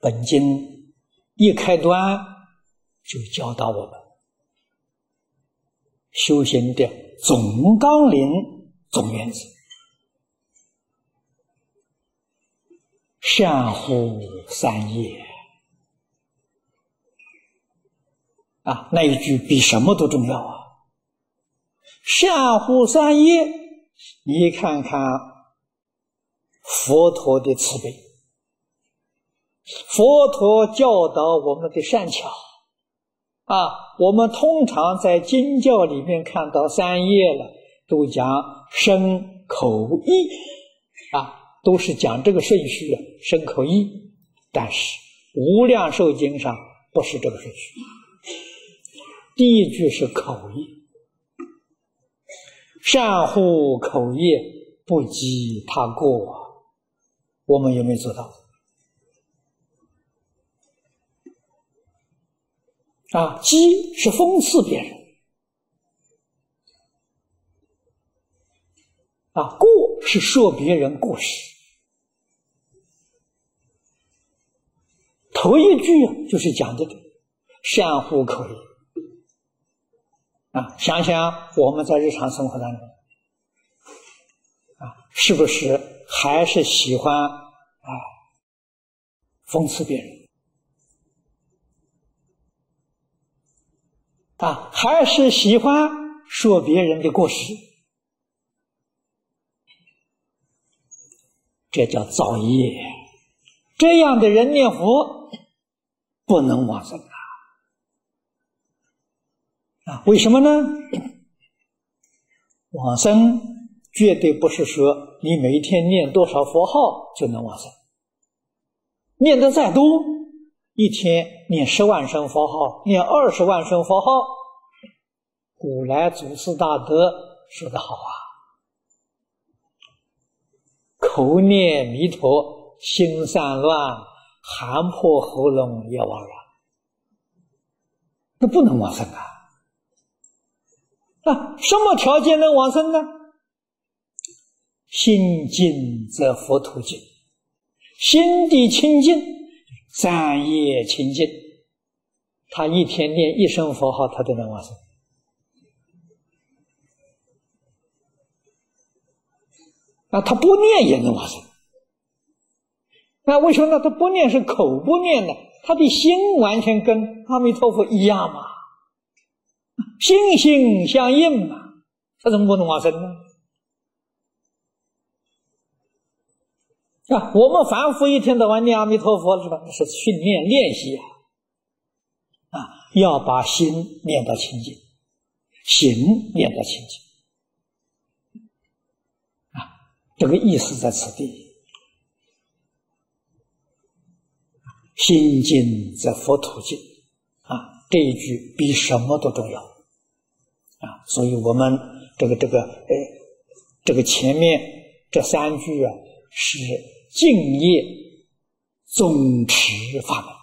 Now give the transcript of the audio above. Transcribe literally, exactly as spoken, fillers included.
本经一开端就教导我们修行的总纲领、总原则。善护三业啊，那一句比什么都重要啊！善护三业，你看看佛陀的慈悲，佛陀教导我们的善巧啊，我们通常在经教里面看到三业了，都讲身口意啊，都是讲这个顺序啊，身口意。但是无量寿经上不是这个顺序，第一句是口业，善护口业，不积他过，我们有没有做到？啊，积是讽刺别人，啊，过是说别人过失。头一句就是讲这个善护口业啊，想想我们在日常生活当中啊，是不是还是喜欢啊讽刺别人啊，还是喜欢说别人的过失？这叫造业。这样的人念佛不能往生啊！啊，为什么呢？往生绝对不是说你每天念多少佛号就能往生，念得再多，一天念十万声佛号，念二十万声佛号，古来祖师大德说得好啊，口念弥陀，心散乱，寒破喉咙也枉然，那不能往生啊！啊，什么条件能往生呢？心净则佛土净，心地清净，三业清净，他一天念一声佛号，他都能往生。啊，他不念也能往生。那为什么呢？他不念是口不念呢？他的心完全跟阿弥陀佛一样嘛，心心相印嘛，他怎么不能往生呢？啊，我们凡夫一天到晚念阿弥陀佛是吧？是训练练习啊，啊，要把心念到清净，行念到清净，啊，这个意思在此地。心净则佛土净啊，这一句比什么都重要啊！所以我们这个这个呃，这个前面这三句啊，是敬业总持法门